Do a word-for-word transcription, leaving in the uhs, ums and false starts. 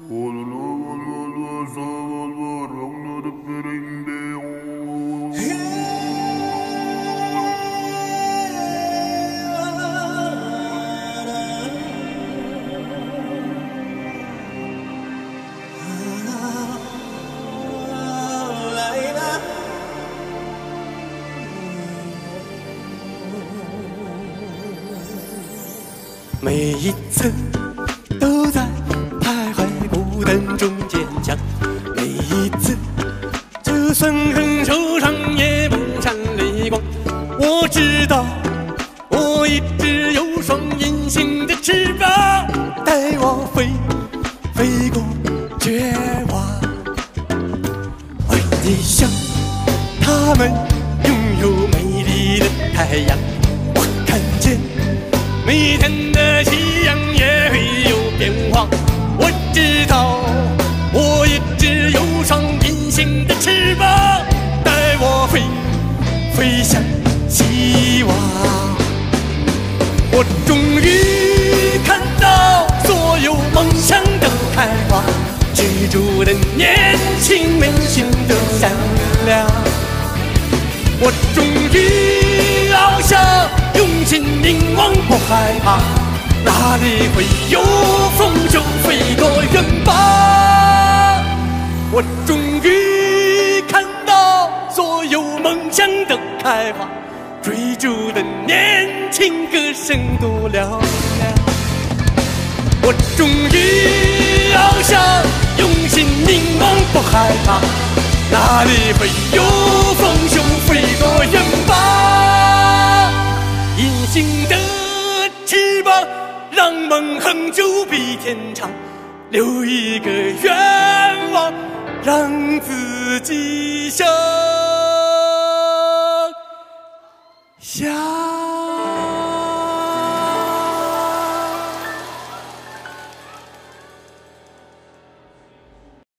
每一次都在徘徊孤单中坚强，每一次就算很受伤也不闪泪光。我知道我一直有双隐形的翅膀，带我飞飞过绝望。为你想，他们拥有美丽的太阳，我看见每天的夕阳也会有变化。我知道我一直有双隐形的翅膀，带我飞飞向希望。我终于看到所有梦想的开花，居住的年轻人心都善良。我终于翱翔，用心凝望不害怕，哪里会有风就飞过远方。我终于看到所有梦想的开花，追逐的年轻歌声多嘹亮。我终于翱翔，用心凝望不害怕，哪里会有风就飞过远方。隐形的翅膀让梦恒久比天长，留一个愿望让自己想想。